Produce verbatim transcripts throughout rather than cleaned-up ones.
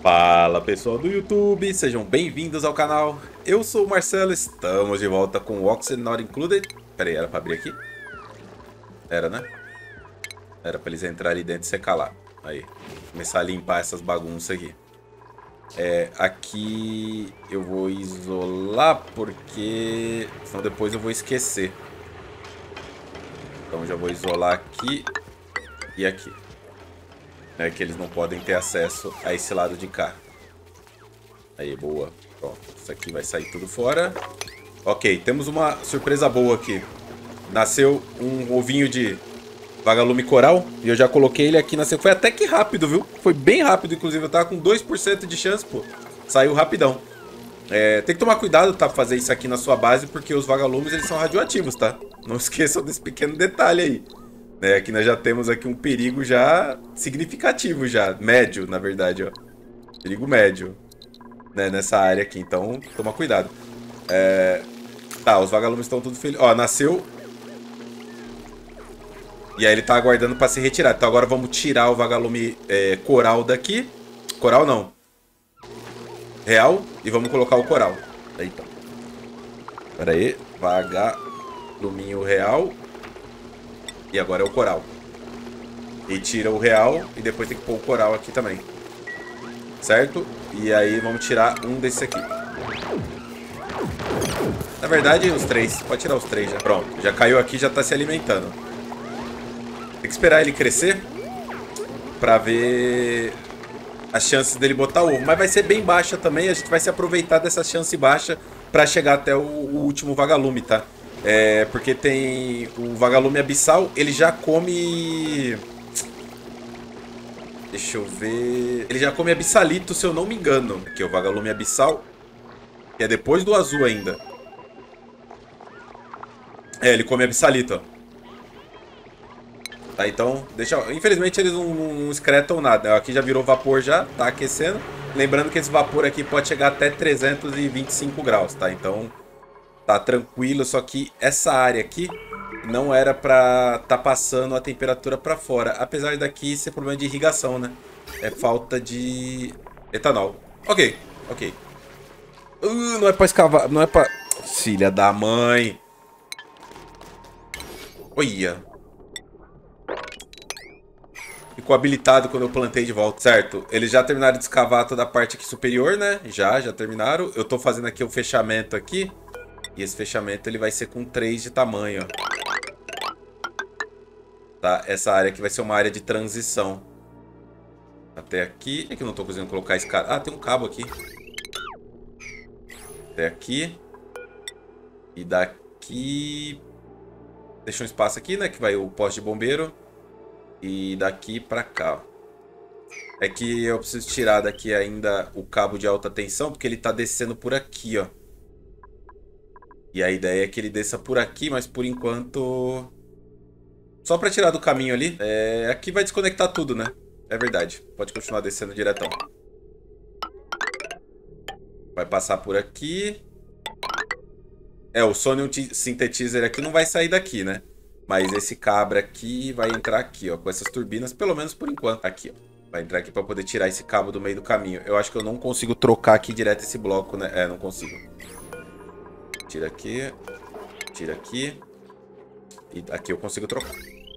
Fala pessoal do YouTube, sejam bem-vindos ao canal. Eu sou o Marcelo, estamos de volta com o Oxen Not Included. Pera aí, era pra abrir aqui? Era, né? Era pra eles entrarem ali dentro e secar lá. Aí, começar a limpar essas bagunças aqui. É, aqui eu vou isolar porque senão depois eu vou esquecer. Então já vou isolar aqui e aqui. É que eles não podem ter acesso a esse lado de cá. Aí, boa. Pronto, isso aqui vai sair tudo fora. Ok, temos uma surpresa boa aqui. Nasceu um ovinho de vagalume coral. E eu já coloquei ele aqui. Nasceu. Foi até que rápido, viu? Foi bem rápido, inclusive. Eu tava com dois por cento de chance, pô. Saiu rapidão. É, tem que tomar cuidado, tá? Fazer isso aqui na sua base, porque os vagalumes, eles são radioativos, tá? Não esqueçam desse pequeno detalhe aí. É, aqui nós já temos aqui um perigo já significativo já. Médio, na verdade, ó. Perigo médio. Né, nessa área aqui, então toma cuidado. É... Tá, os vagalumes estão tudo felizes. Ó, nasceu. E aí ele tá aguardando pra ser retirado. Então agora vamos tirar o vagalume é, coral daqui. Coral não. Real. E vamos colocar o coral. Eita. Pera aí. Vagaluminho real. E agora é o coral. E tira o real. E depois tem que pôr o coral aqui também. Certo? E aí vamos tirar um desses aqui. Na verdade, os três. Pode tirar os três já. Pronto. Já caiu aqui, já tá se alimentando. Tem que esperar ele crescer pra ver as chances dele botar ovo. Mas vai ser bem baixa também. A gente vai se aproveitar dessa chance baixa pra chegar até o, o último vagalume, tá? É, porque tem o vagalume abissal. Ele já come... Deixa eu ver... Ele já come abissalito, se eu não me engano. Aqui é o vagalume abissal. Que é depois do azul ainda. É, ele come abissalito, ó. Tá, então... Deixa... Infelizmente eles não, não, não excretam nada. Aqui já virou vapor já, tá aquecendo. Lembrando que esse vapor aqui pode chegar até trezentos e vinte e cinco graus, tá? Então... Tá tranquilo, só que essa área aqui... Não era pra tá passando a temperatura pra fora. Apesar daqui ser problema de irrigação, né? É falta de etanol. Ok, ok. Uh, não é pra escavar, não é pra... Filha da mãe. Olha. Ficou habilitado quando eu plantei de volta. Certo, eles já terminaram de escavar toda a parte aqui superior, né? Já, já terminaram. Eu tô fazendo aqui o fechamento aqui. E esse fechamento ele vai ser com três de tamanho, ó. Tá? Essa área aqui vai ser uma área de transição. Até aqui. É que eu não tô conseguindo colocar esse cara. Ah, tem um cabo aqui. Até aqui. E daqui... Deixa um espaço aqui, né? Que vai o poste de bombeiro. E daqui pra cá, ó. É que eu preciso tirar daqui ainda o cabo de alta tensão, porque ele tá descendo por aqui, ó. E a ideia é que ele desça por aqui, mas por enquanto... Só pra tirar do caminho ali. É... Aqui vai desconectar tudo, né? É verdade. Pode continuar descendo diretão. Vai passar por aqui. É, o Sonium Synthetizer aqui não vai sair daqui, né? Mas esse cabra aqui vai entrar aqui, ó. Com essas turbinas, pelo menos por enquanto. Aqui, ó. Vai entrar aqui pra poder tirar esse cabo do meio do caminho. Eu acho que eu não consigo trocar aqui direto esse bloco, né? É, não consigo. Tira aqui. Tira aqui. E aqui eu consigo trocar.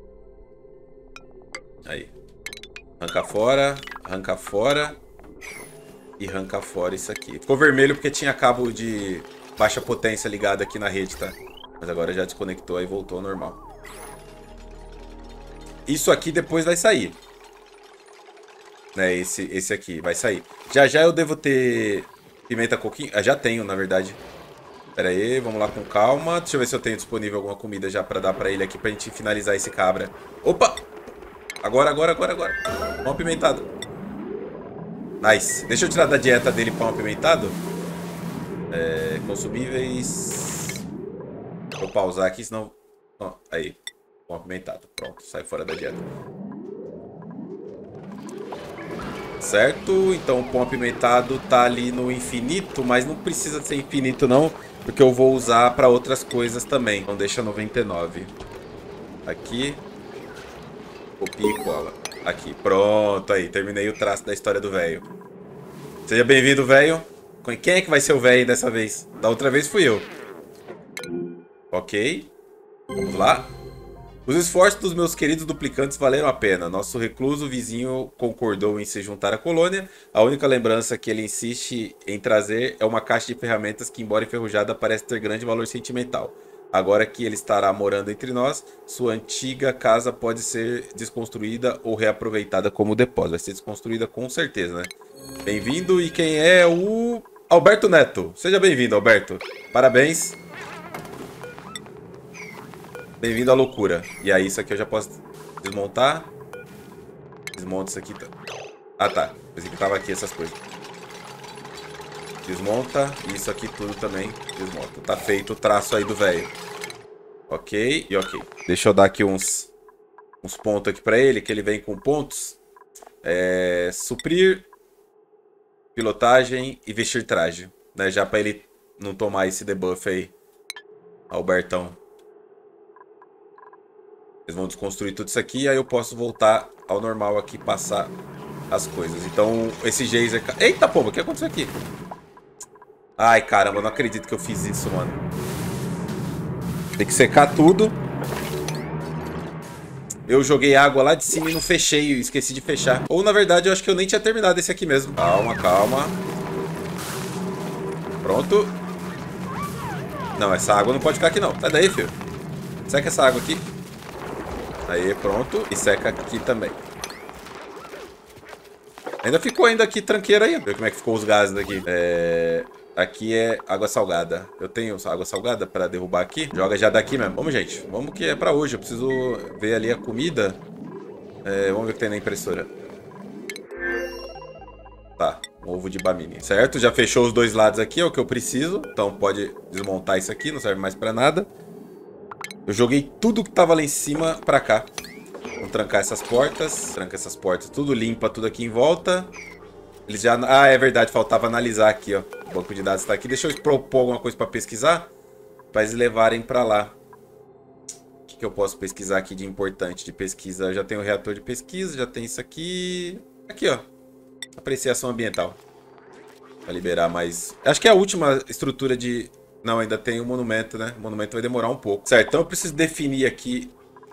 Aí. Arranca fora. Arranca fora. E arranca fora isso aqui. Ficou vermelho porque tinha cabo de baixa potência ligado aqui na rede, tá? Mas agora já desconectou e voltou ao normal. Isso aqui depois vai sair. Né, esse, esse aqui vai sair. Já já eu devo ter pimenta coquinho. Ah, já tenho, na verdade. Pera aí, vamos lá com calma. Deixa eu ver se eu tenho disponível alguma comida já pra dar pra ele aqui, pra gente finalizar esse cabra. Opa! Agora, agora, agora, agora. Pão apimentado. Nice. Deixa eu tirar da dieta dele pão apimentado. É, consumíveis. Vou pausar aqui, senão... Oh, aí. Pão apimentado. Pronto, sai fora da dieta. Certo? Então o pão apimentado tá ali no infinito, mas não precisa ser infinito não. Porque eu vou usar para outras coisas também. Então deixa noventa e nove. Aqui. Copia e cola. Aqui. Pronto, aí. Terminei o traço da história do velho. Seja bem-vindo, velho. Quem é que vai ser o velho dessa vez? Da outra vez fui eu. Ok. Vamos lá. Os esforços dos meus queridos duplicantes valeram a pena. Nosso recluso vizinho concordou em se juntar à colônia. A única lembrança que ele insiste em trazer é uma caixa de ferramentas que, embora enferrujada, parece ter grande valor sentimental. Agora que ele estará morando entre nós, sua antiga casa pode ser desconstruída ou reaproveitada como depósito. Vai ser desconstruída com certeza, né? Bem-vindo. E quem é o Alberto Neto? Seja bem-vindo, Alberto. Parabéns. Bem-vindo à loucura. E aí, isso aqui eu já posso desmontar. Desmonta isso aqui. Ah, tá. Pensei que tava aqui essas coisas. Desmonta. E isso aqui tudo também desmonta. Tá feito o traço aí do velho. Ok e ok. Deixa eu dar aqui uns, uns pontos aqui pra ele, que ele vem com pontos. É, suprir, pilotagem e vestir traje. Né? Já pra ele não tomar esse debuff aí. Albertão. Eles vão desconstruir tudo isso aqui, aí eu posso voltar ao normal aqui, passar as coisas. Então, esse geyser... Eita, pomba, o que aconteceu aqui? Ai, caramba, eu não acredito que eu fiz isso, mano. Tem que secar tudo. Eu joguei água lá de cima e não fechei, esqueci de fechar. Ou, na verdade, eu acho que eu nem tinha terminado esse aqui mesmo. Calma, calma. Pronto. Não, essa água não pode ficar aqui, não. Sai daí, filho. Seca essa água aqui. Aí, pronto. E seca aqui também. Ainda ficou ainda aqui tranqueira aí. Ver como é que ficou os gases daqui. É... Aqui é água salgada. Eu tenho água salgada pra derrubar aqui. Joga já daqui mesmo. Vamos, gente. Vamos que é pra hoje. Eu preciso ver ali a comida. É... Vamos ver o que tem na impressora. Tá. Um ovo de bamini. Certo? Já fechou os dois lados aqui. É o que eu preciso. Então pode desmontar isso aqui. Não serve mais pra nada. Eu joguei tudo que tava lá em cima pra cá. Vamos trancar essas portas. Tranca essas portas. Tudo limpa, tudo aqui em volta. Eles já... Ah, é verdade. Faltava analisar aqui, ó. O banco de dados tá aqui. Deixa eu propor alguma coisa pra pesquisar. Pra eles levarem pra lá. O que, que eu posso pesquisar aqui de importante de pesquisa? Eu já tenho o reator de pesquisa. Já tem isso aqui. Aqui, ó. Apreciação ambiental. Pra liberar mais... Acho que é a última estrutura de... Não, ainda tem o monumento, né? O monumento vai demorar um pouco. Certo, então eu preciso definir aqui...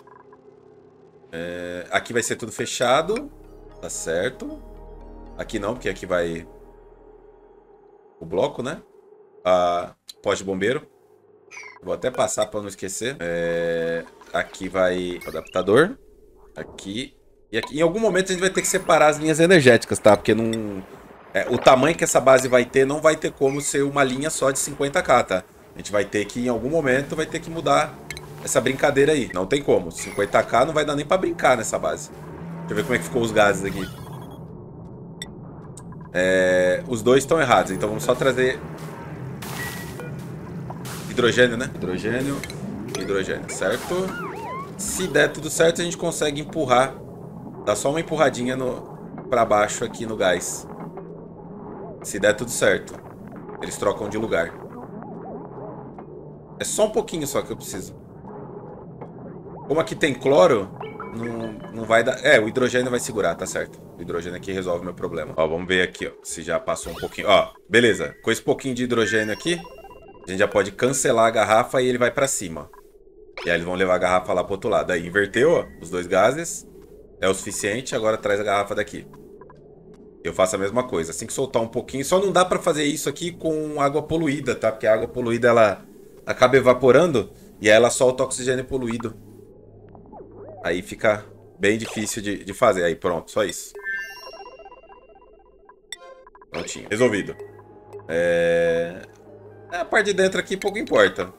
É... Aqui vai ser tudo fechado. Tá certo. Aqui não, porque aqui vai... O bloco, né? A poste de bombeiro. Vou até passar para não esquecer. É... Aqui vai o adaptador. Aqui. E aqui. Em algum momento a gente vai ter que separar as linhas energéticas, tá? Porque não... É, o tamanho que essa base vai ter não vai ter como ser uma linha só de cinquenta K, tá? A gente vai ter que, em algum momento, vai ter que mudar essa brincadeira aí. Não tem como. cinquenta K não vai dar nem pra brincar nessa base. Deixa eu ver como é que ficou os gases aqui. É, os dois estão errados, então vamos só trazer... Hidrogênio, né? Hidrogênio, hidrogênio, certo? Se der tudo certo, a gente consegue empurrar. Dá só uma empurradinha no... pra baixo aqui no gás. Se der tudo certo. Eles trocam de lugar. É só um pouquinho só que eu preciso. Como aqui tem cloro, não, não vai dar... É, o hidrogênio vai segurar, tá certo. O hidrogênio aqui resolve meu problema. Ó, vamos ver aqui, ó, se já passou um pouquinho. Ó, beleza. Com esse pouquinho de hidrogênio aqui, a gente já pode cancelar a garrafa e ele vai pra cima. E aí eles vão levar a garrafa lá pro outro lado. Aí inverteu, ó, os dois gases. É o suficiente, agora traz a garrafa daqui. Eu faço a mesma coisa, assim que soltar um pouquinho. Só não dá pra fazer isso aqui com água poluída, tá? Porque a água poluída, ela acaba evaporando e aí ela solta oxigênio poluído. Aí fica bem difícil de, de fazer. Aí pronto, só isso. Prontinho, resolvido. É... A parte de dentro aqui pouco importa.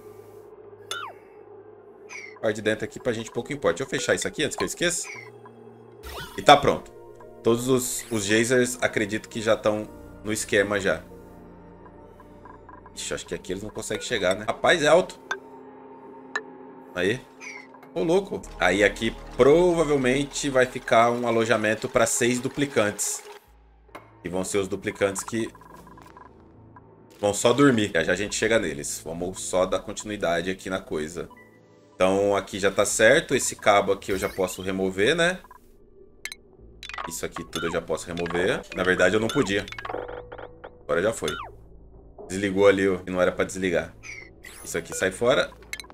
A parte de dentro aqui pra gente pouco importa. Deixa eu fechar isso aqui antes que eu esqueça. E tá pronto. Todos os, os geysers acredito que já estão no esquema já. Ixi, acho que aqui eles não conseguem chegar, né? Rapaz, é alto. Aí. Ô, louco. Aí aqui provavelmente vai ficar um alojamento para seis duplicantes. E vão ser os duplicantes que vão só dormir. Já já a gente chega neles. Vamos só dar continuidade aqui na coisa. Então aqui já tá certo. Esse cabo aqui eu já posso remover, né? Isso aqui tudo eu já posso remover. Na verdade eu não podia. Agora já foi. Desligou ali o que não era pra desligar. Isso aqui sai fora.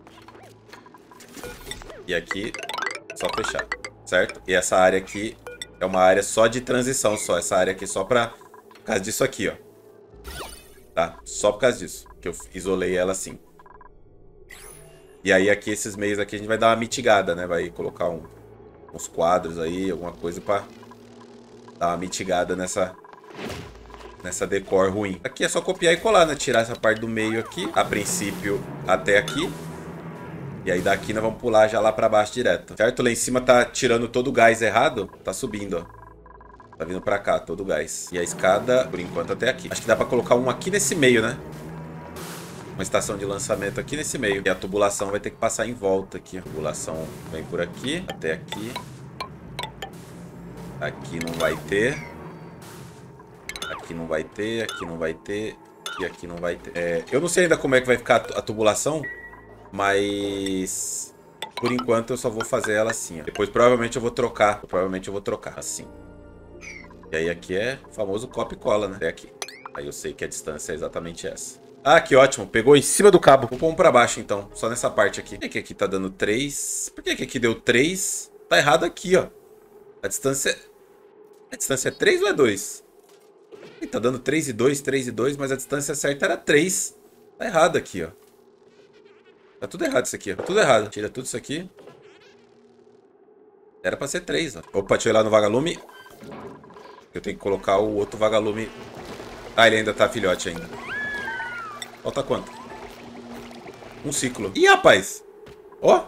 E aqui, só fechar, certo? E essa área aqui é uma área só de transição, só. Essa área aqui só pra... Por causa disso aqui, ó. Tá? Só por causa disso. Que eu isolei ela assim. E aí aqui, esses meios aqui, a gente vai dar uma mitigada, né? Vai colocar um, uns quadros aí, alguma coisa pra dar uma mitigada nessa... Nessa decor ruim. Aqui é só copiar e colar, né? Tirar essa parte do meio aqui. A princípio, até aqui. E aí daqui nós vamos pular já lá pra baixo direto. Certo? Lá em cima tá tirando todo o gás errado. Tá subindo, ó. Tá vindo pra cá, todo o gás. E a escada, por enquanto, até aqui. Acho que dá pra colocar um aqui nesse meio, né? Uma estação de lançamento aqui nesse meio. E a tubulação vai ter que passar em volta aqui. A tubulação vem por aqui, até aqui. Aqui não vai ter. Aqui não vai ter, aqui não vai ter. E aqui não vai ter. É, eu não sei ainda como é que vai ficar a tubulação. Mas... Por enquanto eu só vou fazer ela assim, ó. Depois provavelmente eu vou trocar. Provavelmente eu vou trocar, assim. E aí aqui é o famoso copia e cola, né? É aqui. Aí eu sei que a distância é exatamente essa. Ah, que ótimo. Pegou em cima do cabo. Vou pôr um pra baixo, então. Só nessa parte aqui. Por que que aqui tá dando três? Por que que aqui deu três? Tá errado aqui, ó. A distância... A distância é três ou é dois? Ih, tá dando três e dois, três e dois, mas a distância certa era três. Tá errado aqui, ó. Tá tudo errado isso aqui, ó. Tá tudo errado. Tira tudo isso aqui. Era pra ser três, ó. Opa, deixa eu ir lá no vagalume. Eu tenho que colocar o outro vagalume. Ah, ele ainda tá filhote ainda. Falta quanto? Um ciclo. Ih, rapaz. Ó.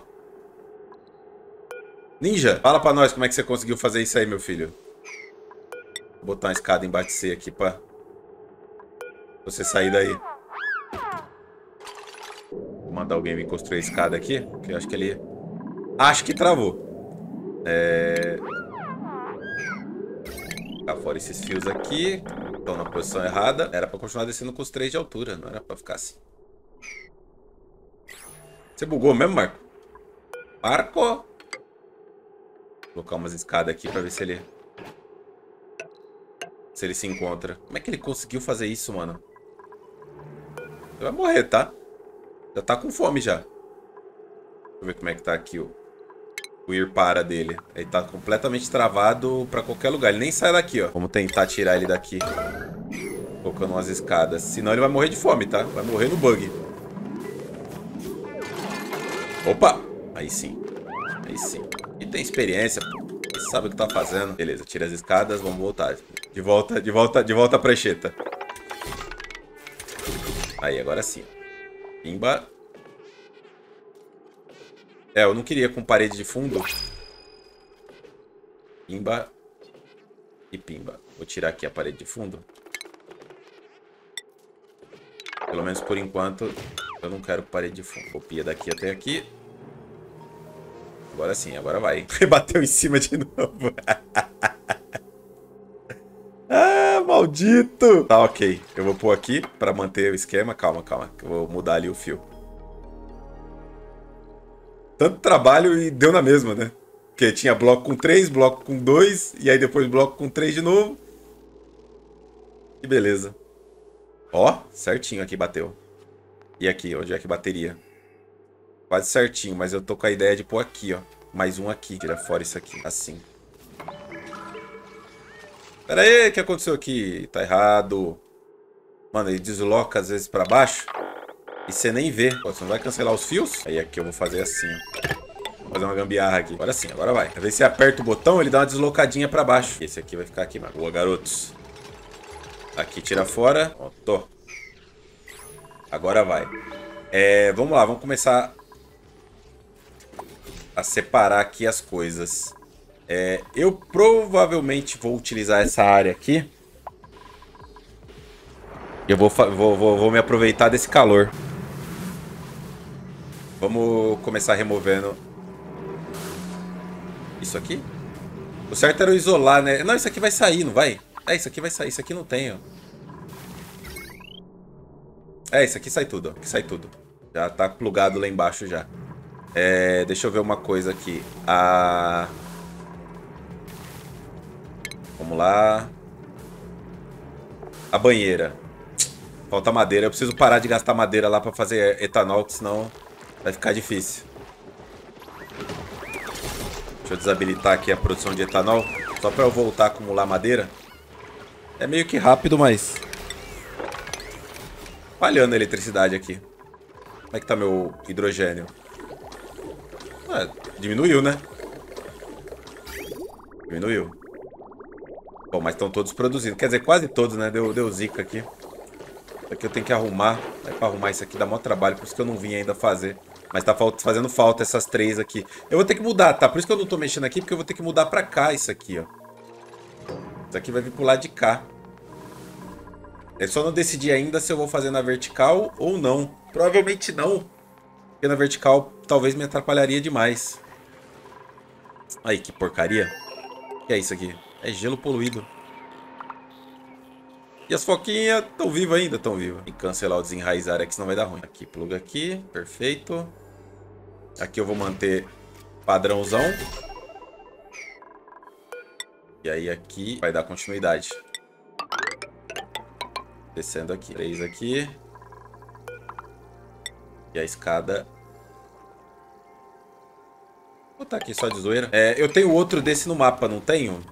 Ninja, fala pra nós como é que você conseguiu fazer isso aí, meu filho. Vou botar uma escada embaixo de você aqui pra você sair daí. Vou mandar alguém vir construir a escada aqui, porque eu acho que ele... Acho que travou. É... Ficar fora esses fios aqui. Estão na posição errada. Era pra continuar descendo com os três de altura, não era pra ficar assim. Você bugou mesmo, Marco? Marco! Vou colocar umas escadas aqui pra ver se ele... Se ele se encontra. Como é que ele conseguiu fazer isso, mano? Ele vai morrer, tá? Já tá com fome já. Deixa eu ver como é que tá aqui o, o ir para dele. Ele tá completamente travado pra qualquer lugar. Ele nem sai daqui, ó. Vamos tentar tirar ele daqui. Colocando umas escadas. Senão ele vai morrer de fome, tá? Vai morrer no bug. Opa! Aí sim. Aí sim. E tem experiência, pô. Ele sabe o que tá fazendo. Beleza, tira as escadas, vamos voltar. De volta, de volta, de volta à prancheta. Aí, agora sim. Pimba. É, eu não queria com parede de fundo. Pimba. E pimba. Vou tirar aqui a parede de fundo. Pelo menos por enquanto, eu não quero parede de fundo. Copia daqui até aqui. Agora sim, agora vai. Bateu em cima de novo. Ah, maldito! Tá, ok. Eu vou pôr aqui pra manter o esquema. Calma, calma. Que eu vou mudar ali o fio. Tanto trabalho e deu na mesma, né? Porque tinha bloco com três, bloco com dois, e aí depois bloco com três de novo. Que beleza. Ó, certinho aqui bateu. E aqui, onde é que bateria? Quase certinho, mas eu tô com a ideia de pôr aqui, ó. Mais um aqui. Tira fora isso aqui, assim. Pera aí, o que aconteceu aqui? Tá errado. Mano, ele desloca às vezes pra baixo e você nem vê. Pô, você não vai cancelar os fios? Aí aqui eu vou fazer assim, ó. Vou fazer uma gambiarra aqui. Agora sim, agora vai. Às vezes você aperta o botão, ele dá uma deslocadinha pra baixo. Esse aqui vai ficar aqui, mano. Boa, garotos. Aqui tira fora. Pronto. Agora vai. É, vamos lá, vamos começar a separar aqui as coisas. É, eu provavelmente vou utilizar essa área aqui. Eu vou, vou, vou, vou me aproveitar desse calor. Vamos começar removendo isso aqui. O certo era eu isolar, né? Não, isso aqui vai sair, não vai? É, isso aqui vai sair. Isso aqui não tem, ó. É, isso aqui sai tudo, ó. Aqui sai tudo. Já tá plugado lá embaixo já. É, deixa eu ver uma coisa aqui. A... Vamos lá. A banheira. Falta madeira. Eu preciso parar de gastar madeira lá pra fazer etanol, que senão vai ficar difícil. Deixa eu desabilitar aqui a produção de etanol, só pra eu voltar a acumular madeira. É meio que rápido, mas... falhando a eletricidade aqui. Como é que tá meu hidrogênio? Ah, diminuiu, né? Diminuiu. Bom, mas estão todos produzindo. Quer dizer, quase todos, né? Deu, deu zica aqui. Isso aqui eu tenho que arrumar. É pra arrumar isso aqui dá maior trabalho, por isso que eu não vim ainda fazer. Mas tá fazendo falta essas três aqui. Eu vou ter que mudar, tá? Por isso que eu não tô mexendo aqui, porque eu vou ter que mudar pra cá isso aqui, ó. Isso aqui vai vir pro lado de cá. Eu só não decidi ainda se eu vou fazer na vertical ou não. Provavelmente não. Porque na vertical talvez me atrapalharia demais. Aí, que porcaria. O que é isso aqui? É gelo poluído. E as foquinhas estão vivas ainda? Estão vivas. Tem que cancelar o desenraizar aqui, senão vai dar ruim. Aqui, pluga aqui. Perfeito. Aqui eu vou manter padrãozão. E aí aqui vai dar continuidade. Descendo aqui. Três aqui. E a escada... vou botar aqui só de zoeira. É, eu tenho outro desse no mapa, não tenho?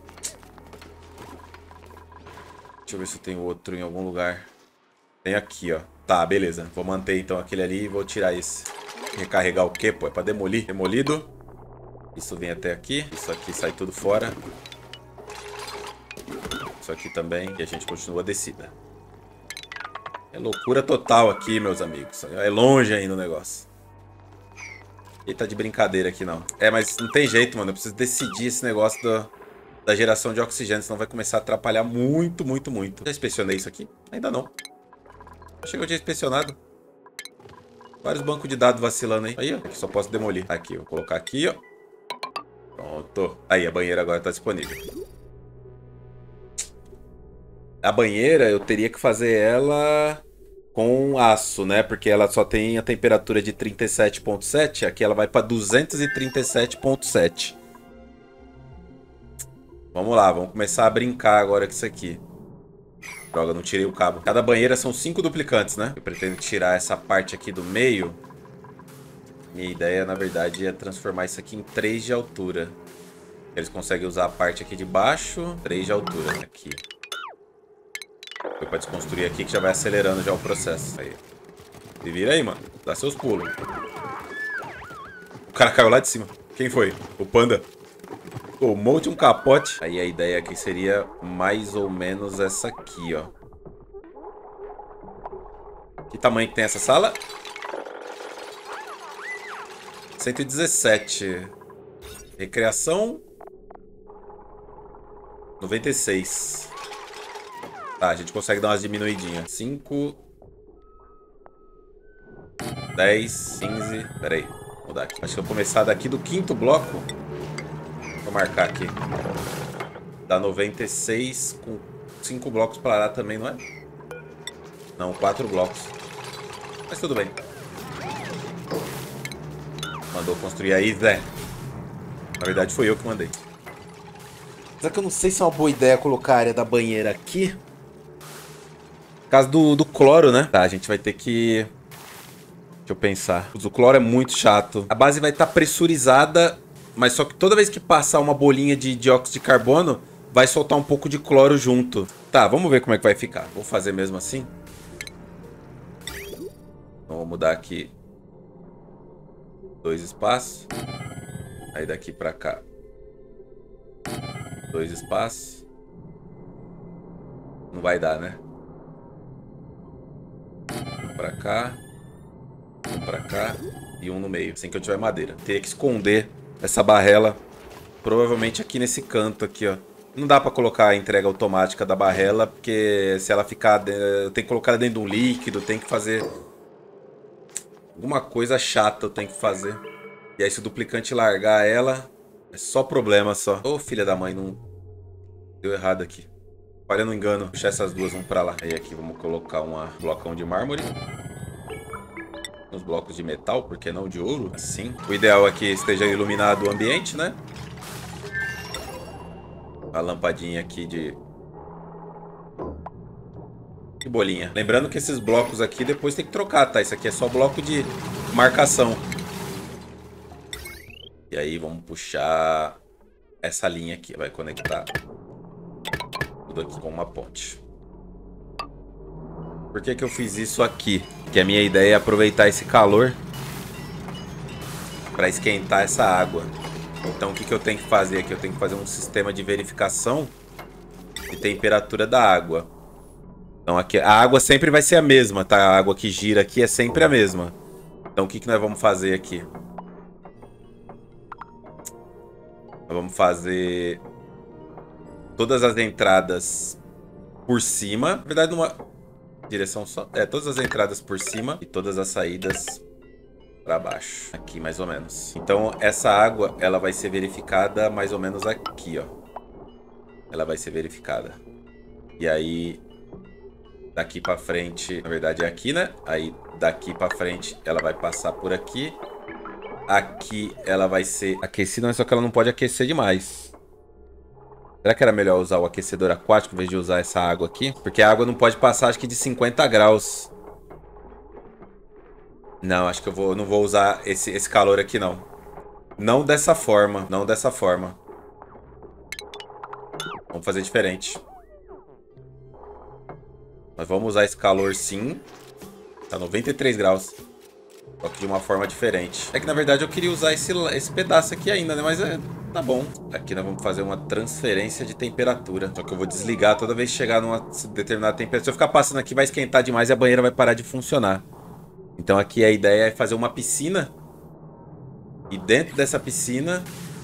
Deixa eu ver se eu tenho outro em algum lugar. Tem aqui, ó. Tá, beleza. Vou manter então aquele ali e vou tirar esse. Recarregar o quê, pô? É pra demolir. Demolido. Isso vem até aqui. Isso aqui sai tudo fora. Isso aqui também. E a gente continua a descida. É loucura total aqui, meus amigos. É longe ainda o negócio. E tá de brincadeira aqui, não. É, mas não tem jeito, mano. Eu preciso decidir esse negócio do, da geração de oxigênio, senão vai começar a atrapalhar muito, muito, muito. Já inspecionei isso aqui? Ainda não. Chegou de inspecionado. Vários bancos de dados vacilando aí. Aí, ó. Aqui só posso demolir. Aqui, vou colocar aqui, ó. Pronto. Aí, a banheira agora tá disponível. A banheira, eu teria que fazer ela... com aço, né? Porque ela só tem a temperatura de trinta e sete ponto sete. Aqui ela vai para duzentos e trinta e sete ponto sete. Vamos lá, vamos começar a brincar agora com isso aqui. Droga, não tirei o cabo. Cada banheira são cinco duplicantes, né? Eu pretendo tirar essa parte aqui do meio. Minha ideia, na verdade, é transformar isso aqui em três de altura. Eles conseguem usar a parte aqui de baixo. três de altura. Aqui. Foi pra desconstruir aqui que já vai acelerando já o processo. Aí. Se vira aí, mano. Dá seus pulos. O cara caiu lá de cima. Quem foi? O panda. Tomou de um capote. Aí a ideia aqui seria mais ou menos essa aqui, ó. Que tamanho que tem essa sala? cento e dezessete. Recreação. noventa e seis. Tá, a gente consegue dar umas diminuidinhas. cinco. dez, quinze. Pera aí. Vou mudar aqui. Acho que eu vou começar daqui do quinto bloco. Vou marcar aqui. Dá noventa e seis com cinco blocos pra lá também, não é? Não, quatro blocos. Mas tudo bem. Mandou construir aí, Zé. Na verdade foi eu que mandei. Só que eu não sei se é uma boa ideia colocar a área da banheira aqui. Por causa do, do cloro, né? Tá, a gente vai ter que... Deixa eu pensar. O cloro é muito chato. A base vai estar pressurizada, mas só que toda vez que passar uma bolinha de dióxido de carbono, vai soltar um pouco de cloro junto. Tá, vamos ver como é que vai ficar. Vou fazer mesmo assim. Então, vou mudar aqui. Dois espaços. Aí daqui pra cá. Dois espaços. Não vai dar, né? Um pra cá. Um pra cá. E um no meio. Sem que eu tiver madeira. Teria que esconder essa barrela. Provavelmente aqui nesse canto aqui, ó. Não dá pra colocar a entrega automática da barrela. Porque se ela ficar... Eu tenho que colocar ela dentro de um líquido. Tem que fazer... Alguma coisa chata eu tenho que fazer. E aí se o duplicante largar ela... É só problema só. Ô, filha da mãe, não... Deu errado aqui. Olha, não engano. Puxar essas duas, vamos pra lá. Aí aqui vamos colocar um blocão de mármore. Uns blocos de metal, por que não de ouro? Assim. O ideal é que esteja iluminado o ambiente, né? A lampadinha aqui de... Que bolinha. Lembrando que esses blocos aqui depois tem que trocar, tá? Isso aqui é só bloco de marcação. E aí vamos puxar essa linha aqui. Vai conectar tudo aqui com uma ponte. Por que que eu fiz isso aqui? Que a minha ideia é aproveitar esse calor para esquentar essa água. Então o que que eu tenho que fazer aqui? Eu tenho que fazer um sistema de verificação de temperatura da água. Então aqui, a água sempre vai ser a mesma, tá? A água que gira aqui é sempre a mesma. Então o que que nós vamos fazer aqui? Nós vamos fazer todas as entradas por cima. Na verdade, numa direção só. É, todas as entradas por cima e todas as saídas para baixo. Aqui, mais ou menos. Então essa água, ela vai ser verificada mais ou menos aqui, ó. Ela vai ser verificada. E aí... daqui pra frente, na verdade é aqui, né? Aí daqui pra frente ela vai passar por aqui. Aqui ela vai ser aquecida, mas só que ela não pode aquecer demais. Será que era melhor usar o aquecedor aquático em vez de usar essa água aqui? Porque a água não pode passar, acho que de cinquenta graus. Não, acho que eu vou, não vou usar esse, esse calor aqui, não. Não dessa forma, não dessa forma. Vamos fazer diferente. Nós vamos usar esse calor sim. Tá noventa e três graus. Só que de uma forma diferente. É que na verdade eu queria usar esse, esse pedaço aqui ainda, né? Mas é, tá bom. Aqui nós vamos fazer uma transferência de temperatura. Só que eu vou desligar toda vez que chegar numa determinada temperatura. Se eu ficar passando aqui vai esquentar demais e a banheira vai parar de funcionar. Então aqui a ideia é fazer uma piscina. E dentro dessa piscina...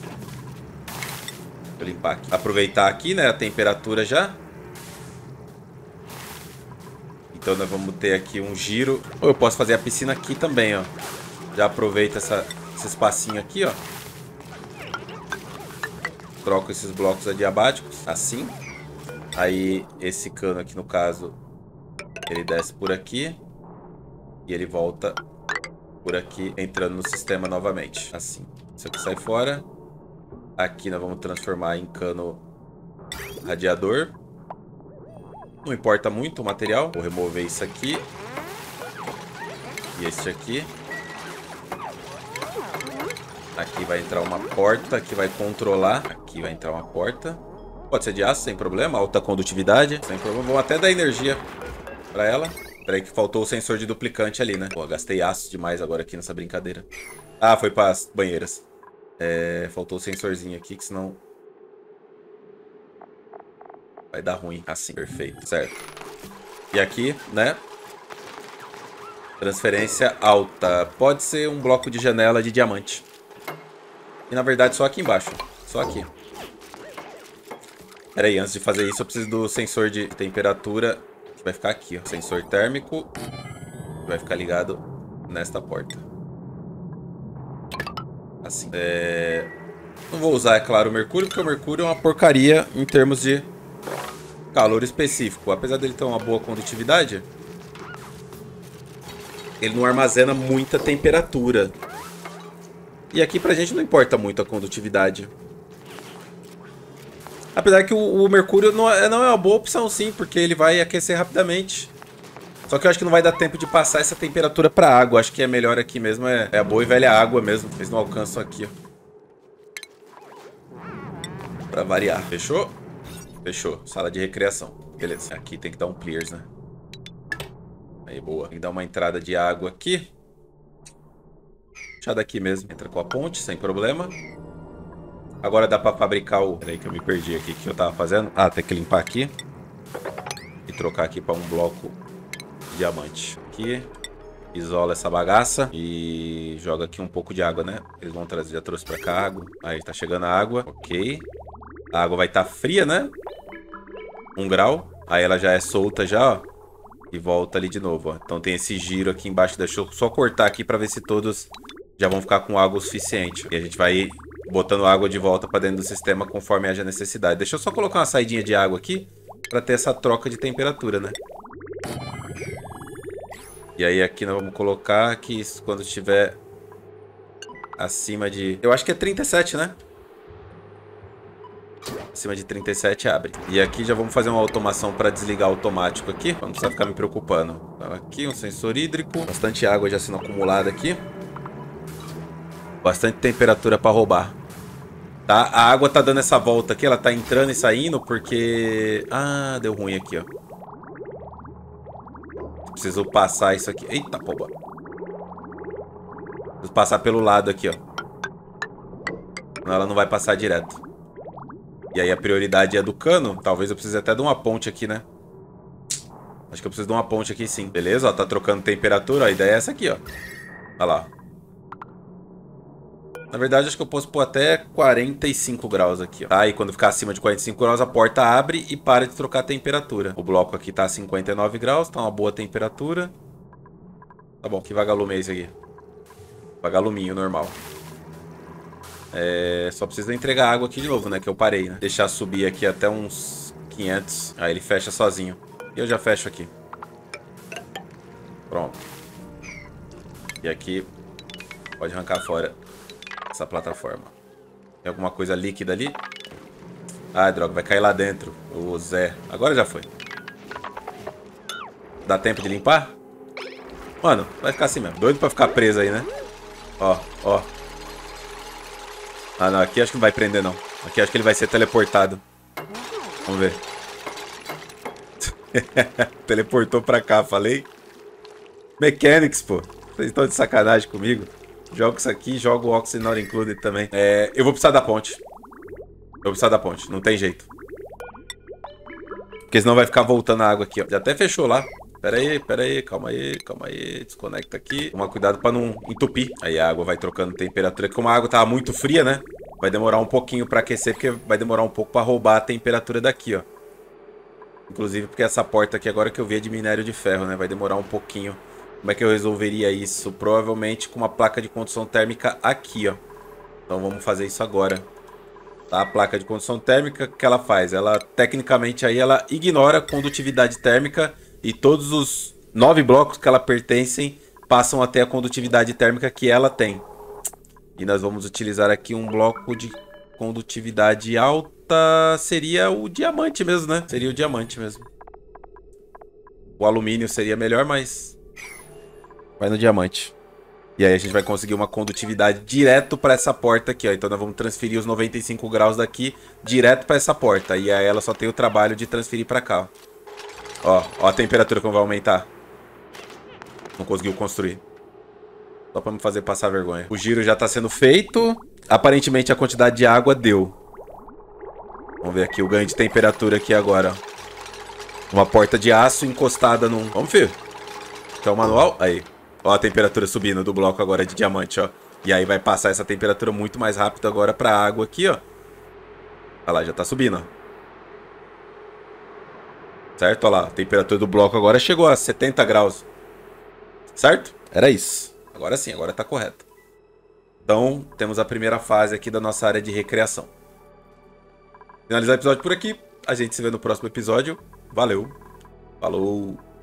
Vou limpar aqui. Aproveitar aqui, né? A temperatura já. Então nós vamos ter aqui um giro. Ou eu posso fazer a piscina aqui também, ó. Já aproveita essa, esse espacinho aqui, ó. Troco esses blocos adiabáticos, assim. Aí esse cano aqui, no caso, ele desce por aqui. E ele volta por aqui, entrando no sistema novamente. Assim. Isso aqui sai fora. Aqui nós vamos transformar em cano radiador. Não importa muito o material. Vou remover isso aqui. E este aqui. Aqui vai entrar uma porta que vai controlar. Aqui vai entrar uma porta. Pode ser de aço, sem problema. Alta condutividade, sem problema. Vamos até dar energia pra ela. Peraí que faltou o sensor de duplicante ali, né? Pô, gastei aço demais agora aqui nessa brincadeira. Ah, foi para as banheiras. É, faltou o sensorzinho aqui, que senão... vai dar ruim. Assim, perfeito, certo. E aqui, né? Transferência alta. Pode ser um bloco de janela de diamante. E na verdade só aqui embaixo. Só aqui. Pera aí, antes de fazer isso eu preciso do sensor de temperatura. Que vai ficar aqui, ó. Sensor térmico. Que vai ficar ligado nesta porta. Assim. É... Não vou usar, é claro, o mercúrio, porque o mercúrio é uma porcaria em termos de calor específico. Apesar dele ter uma boa condutividade, ele não armazena muita temperatura. E aqui pra gente não importa muito a condutividade. Apesar que o, o mercúrio não é, não é uma boa opção sim, porque ele vai aquecer rapidamente. Só que eu acho que não vai dar tempo de passar essa temperatura pra água. Acho que é melhor aqui mesmo, é, é a boa e velha água mesmo. Eles não alcançam aqui, ó. Pra variar. Fechou? Fechou. Sala de recreação. Beleza. Aqui tem que dar um clears, né? Aí, boa. Tem que dar uma entrada de água aqui. Deixar daqui mesmo. Entra com a ponte, sem problema. Agora dá pra fabricar o... Peraí que eu me perdi aqui. O que eu tava fazendo? Ah, tem que limpar aqui. E trocar aqui pra um bloco de diamante. Aqui. Isola essa bagaça. E joga aqui um pouco de água, né? Eles vão trazer, já trouxe pra cá água. Aí, tá chegando a água. Ok. A água vai estar fria, né? Um grau. Aí ela já é solta já, ó. E volta ali de novo, ó. Então tem esse giro aqui embaixo. Deixa eu só cortar aqui pra ver se todos já vão ficar com água o suficiente. E a gente vai botando água de volta pra dentro do sistema conforme haja necessidade. Deixa eu só colocar uma saidinha de água aqui pra ter essa troca de temperatura, né? E aí aqui nós vamos colocar que quando estiver acima de... Eu acho que é trinta e sete, né? Acima de trinta e sete abre. E aqui já vamos fazer uma automação para desligar automático aqui. Pra não precisar ficar me preocupando. Então, aqui um sensor hídrico. Bastante água já sendo acumulada aqui. Bastante temperatura para roubar. Tá? A água tá dando essa volta aqui. Ela tá entrando e saindo porque... Ah, deu ruim aqui, ó. Preciso passar isso aqui. Eita, porra. Preciso passar pelo lado aqui, ó. Senão ela não vai passar direto. E aí a prioridade é do cano. Talvez eu precise até de uma ponte aqui, né? Acho que eu preciso de uma ponte aqui sim. Beleza, ó, tá trocando temperatura. A ideia é essa aqui, ó. Olha lá. Na verdade, acho que eu posso pôr até quarenta e cinco graus aqui, ó. Tá, e quando ficar acima de quarenta e cinco graus, a porta abre e para de trocar a temperatura. O bloco aqui tá a cinquenta e nove graus, tá uma boa temperatura. Tá bom, que vagalume é esse aqui? Vagaluminho normal. É, só precisa entregar água aqui de novo, né? Que eu parei, né? Deixar subir aqui até uns quinhentos. Aí ele fecha sozinho. E eu já fecho aqui. Pronto. E aqui pode arrancar fora essa plataforma. Tem alguma coisa líquida ali? Ah, droga, vai cair lá dentro. O Zé. Agora já foi. Dá tempo de limpar? Mano, vai ficar assim mesmo. Doido pra ficar preso aí, né? Ó, ó. Ah, não. Aqui acho que não vai prender, não. Aqui acho que ele vai ser teleportado. Vamos ver. Teleportou pra cá, falei. Mechanics, pô. Vocês estão de sacanagem comigo. Jogo isso aqui, jogo o Oxygen Not Included também. É, eu vou precisar da ponte. Eu vou precisar da ponte, não tem jeito. Porque senão vai ficar voltando a água aqui, ó. Já até fechou lá. Pera aí, pera aí, calma aí, calma aí. Desconecta aqui. Toma cuidado pra não entupir. Aí a água vai trocando temperatura. Como a água tava muito fria, né? Vai demorar um pouquinho pra aquecer, porque vai demorar um pouco pra roubar a temperatura daqui, ó. Inclusive porque essa porta aqui agora que eu vi é de minério de ferro, né? Vai demorar um pouquinho. Como é que eu resolveria isso? Provavelmente com uma placa de condução térmica aqui, ó. Então vamos fazer isso agora. Tá? A placa de condução térmica, o que ela faz? Ela, tecnicamente, aí ela ignora a condutividade térmica e todos os nove blocos que ela pertencem passam a ter a condutividade térmica que ela tem. E nós vamos utilizar aqui um bloco de condutividade alta. Seria o diamante mesmo, né? Seria o diamante mesmo. O alumínio seria melhor, mas... vai no diamante. E aí a gente vai conseguir uma condutividade direto para essa porta aqui, ó. Então nós vamos transferir os noventa e cinco graus daqui direto para essa porta. E aí ela só tem o trabalho de transferir para cá, ó. Ó, ó a temperatura como vai aumentar. Não conseguiu construir. Só para me fazer passar vergonha. O giro já está sendo feito. Aparentemente a quantidade de água deu. Vamos ver aqui o ganho de temperatura aqui agora, ó. Uma porta de aço encostada num... Vamos, filho. Então o manual... Aí. Ó a temperatura subindo do bloco agora de diamante, ó. E aí vai passar essa temperatura muito mais rápido agora pra água aqui, ó. Olha lá, já tá subindo, ó. Certo? Olha lá, a temperatura do bloco agora chegou a setenta graus. Certo? Era isso. Agora sim, agora tá correto. Então, temos a primeira fase aqui da nossa área de recreação. Finalizar o episódio por aqui. A gente se vê no próximo episódio. Valeu. Falou.